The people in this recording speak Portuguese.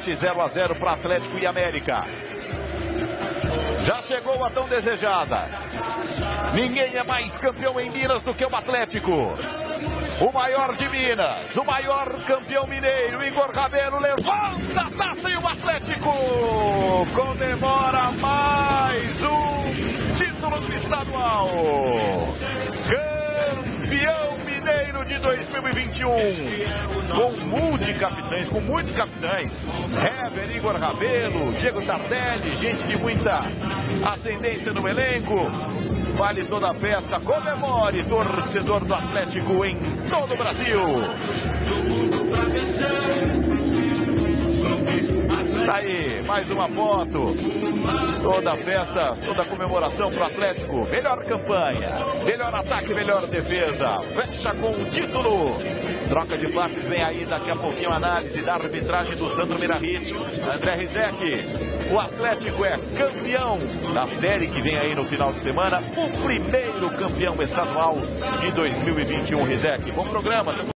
empate 0-0 para Atlético e América. Já chegou a tão desejada. Ninguém é mais campeão em Minas do que o Atlético. O maior de Minas, o maior campeão mineiro, Igor Rabelo, levanta a taça e o Atlético comemora mais um título do estadual. Campeão mineiro de 2021, com multicapitães, com muitos capitães. Hever, Igor Rabelo, Diego Tardelli, gente de muita ascendência no elenco. Vale toda a festa, comemore, torcedor do Atlético em todo o Brasil. Tá aí, mais uma foto. Toda a festa, toda a comemoração pro Atlético. Melhor campanha, melhor ataque, melhor defesa. Fecha com o título. Troca de passes vem aí daqui a pouquinho. Análise da arbitragem do Sandro Mirahit. André Rizek. O Atlético é campeão da série que vem aí no final de semana. O primeiro campeão estadual de 2021, Rizek. Bom programa.